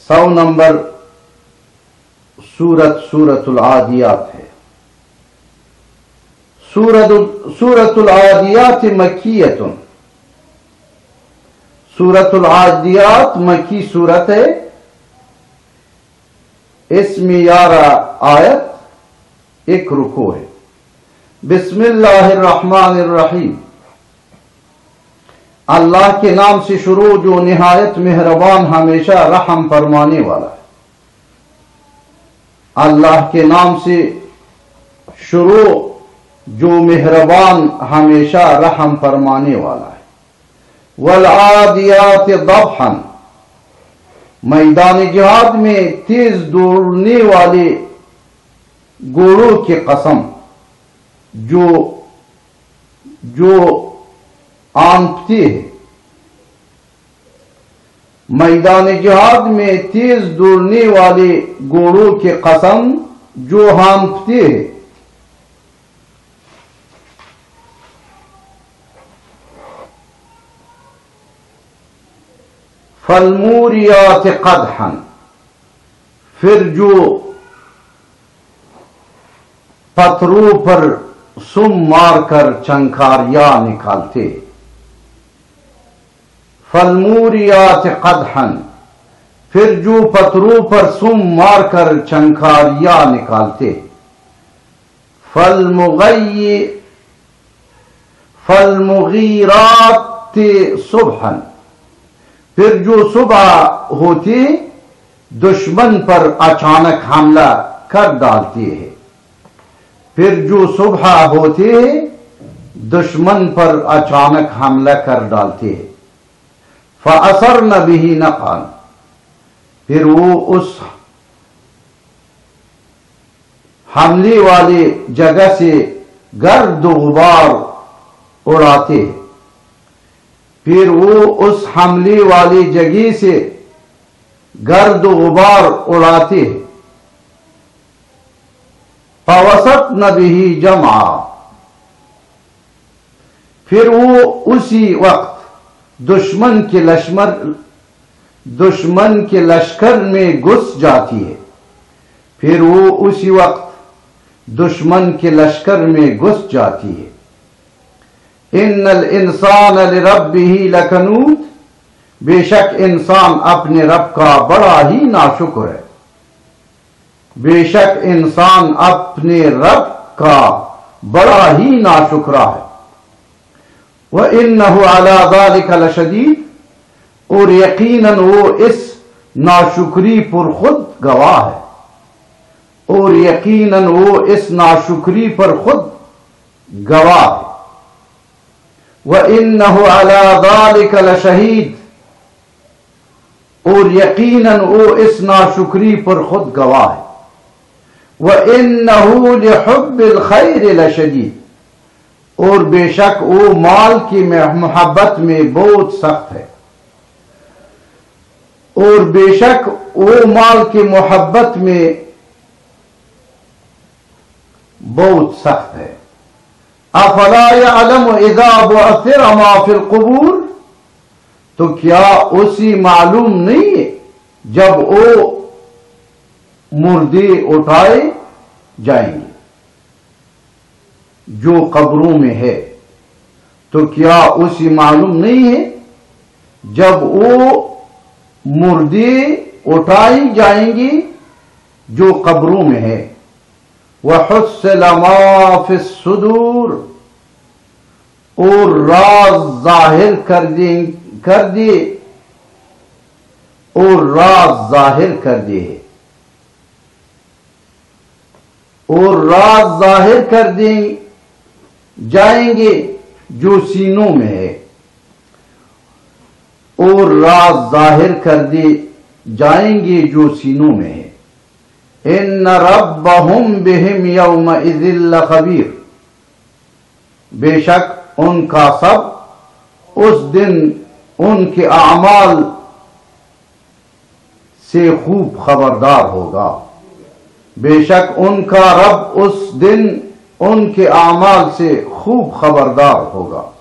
100 number سورت العادیات ہے۔ سورت العادیات مکیۃ، سورت العادیات مکی سورت ہے، اس میں 11 آیت، 1 رکوع ہے۔ بسم اللہ الرحمن الرحیم، اللہ کے نام سے شروع جو نہایت مہربان ہمیشہ رحم فرمانے والا ہے۔ اللہ کے نام سے شروع جو مہربان ہمیشہ رحم فرمانے والا ہے۔ والعادیات ضبحا، میدان جہاد میں تیز دوڑنے والے گھوڑوں کی قسم جو آنپتے ہیں۔ میدان جہاد میں تیز دوڑنے والے گھوڑوں کی قسم جو ہانپتے ہیں۔ فالموریات قدحا، پھر جو پتھروں پر سم مار کر چنکاریاں نکالتے۔ فالموریات قدحا، پھر جو پتھروں پر سم مار کر چنکاریاں نکالتے۔ فالمغیرات صبحا، پھر جو صبح ہوتی دشمن پر اچانک حملہ کر ڈالتی ہے۔ پھر جو صبح ہوتی دشمن پر اچانک حملہ کر ڈالتی ہے۔ فَأَثَرْنَ بِهِ نَقْعًا، پھر وہ اس حملے والے جگہ سے گرد و غبار اڑاتے ہیں۔ پھر وہ اس حملے والی جگہ سے گرد و غبار اڑاتے ہیں۔ فَوَسَطْنَ بِهِ جَمْعًا، پھر وہ اسی وقت دشمن کے لشکر میں گھس جاتی ہے۔ پھر وہ اسی وقت دشمن کے لشکر میں گھس جاتی ہے۔ ان الانسان لربہ لکنود، بے شک انسان اپنے رب کا بڑا ہی ناشکر ہے۔ بے شک انسان اپنے رب کا بڑا ہی ناشکرا ہے۔ وَإِنَّهُ عَلَى ذَلِكَ لَشَدِيدٌ، اور یقیناً وہ اس ناشکری پر خود گواہ ہے۔ اور یقیناً وہ اس ناشکری پر خود گواہ ہے۔ وَإِنَّهُ عَلَى ذَلِكَ لَشَهِيدٌ، اور یقیناً وہ اس ناشکری پر خود گواہ ہے۔ وَإِنَّهُ لِحُبِّ الْخَيْرِ لَشَدِيدٌ، اور بے شک وہ مال کی محبت میں بہت سخت ہے۔ اور بے شک وہ مال کی محبت میں بہت سخت ہے۔ افلا يعلم اذا بعثر ما في القبور، تو کیا اسی معلوم نہیں ہے جب وہ مردے اٹھائے جائیں گے جو قبروں میں ہے، تو کیا اسی معلوم نہیں ہے جب وہ مردے اٹھائی جائیں گی جو قبروں میں ہے۔ وَحُصِّلَ مَا فِي الصُّدُورِ، اور راز ظاہر کر دے اور راز ظاہر کر دے اور راز ظاہر کر دیں جائیں گے جو سینوں میں ہے، اور راز ظاہر کر دی جائیں گے جو سینوں میں ہے۔ ان ربهم بهم یومئذ لخبیر، بے شک ان کا سب اس دن ان کے اعمال سے خوب خبردار ہوگا۔ بے شک ان کا رب اس دن ان کے اعمال سے خوب خبردار ہوگا۔